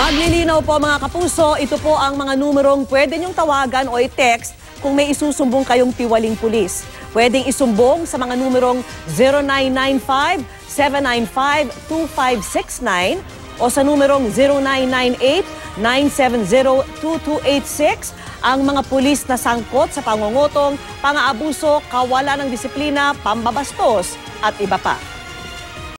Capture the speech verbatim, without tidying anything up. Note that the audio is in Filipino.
Paglilinaw po mga kapuso, ito po ang mga numerong pwede niyong tawagan o i-text kung may isusumbong kayong tiwaling pulis. Pwedeng isumbong sa mga numerong zero nine nine five, seven nine five, two five six nine o sa numerong zero nine nine eight, nine seven zero, two two eight six ang mga pulis na sangkot sa pangungutong, pang-aabuso, kawalan ng disiplina, pambabastos at iba pa.